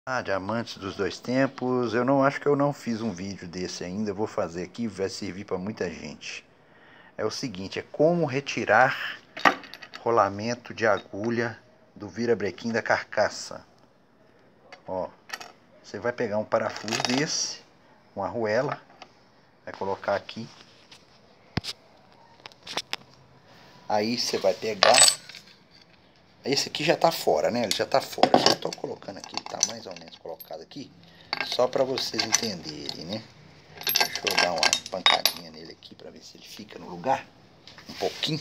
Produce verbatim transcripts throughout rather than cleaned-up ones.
Ah, diamantes dos dois tempos, eu não acho que eu não fiz um vídeo desse ainda, eu vou fazer aqui, vai servir para muita gente. É o seguinte, é como retirar rolamento de agulha do virabrequim da carcaça. Ó, você vai pegar um parafuso desse, uma arruela, vai colocar aqui. Aí você vai pegar, esse aqui já tá fora, né? Ele já tá fora. Eu só tô colocando aqui, ele tá mais ou menos colocado aqui, só para vocês entenderem, né? Deixa eu dar uma pancadinha nele aqui para ver se ele fica no lugar. Um pouquinho.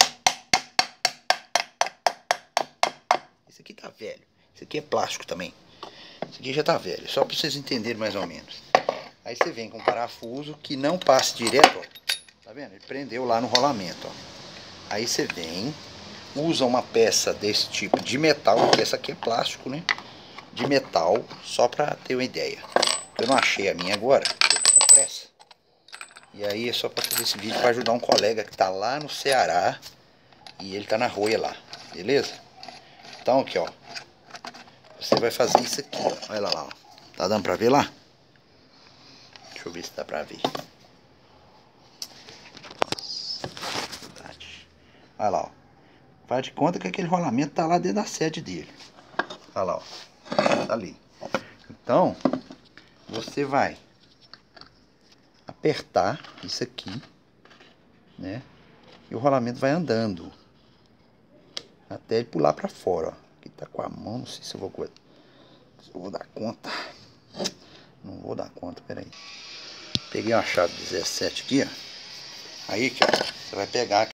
Esse aqui tá velho. Esse aqui é plástico também. Esse aqui já tá velho, só para vocês entenderem mais ou menos. Aí você vem com um parafuso que não passe direto, ó. Tá vendo? Ele prendeu lá no rolamento, ó. Aí você vem, usa uma peça desse tipo de metal, porque essa aqui é plástico, né? De metal, só para ter uma ideia. Eu não achei a minha agora, eu tô com pressa. E aí é só para fazer esse vídeo para ajudar um colega que tá lá no Ceará e ele tá na roia lá, beleza? Então aqui, ó, você vai fazer isso aqui, ó. Olha lá, lá, ó. Tá dando para ver lá? Deixa eu ver se dá para ver. Olha lá, ó. Faz de conta que aquele rolamento tá lá dentro da sede dele. Olha lá, ó. Tá ali. Então, você vai apertar isso aqui, né? E o rolamento vai andando até ele pular pra fora, ó. Aqui tá com a mão, não sei se eu vou, se eu vou dar conta. Não vou dar conta, peraí. Peguei uma chave dezessete aqui, ó. Aí, aqui, ó, você vai pegar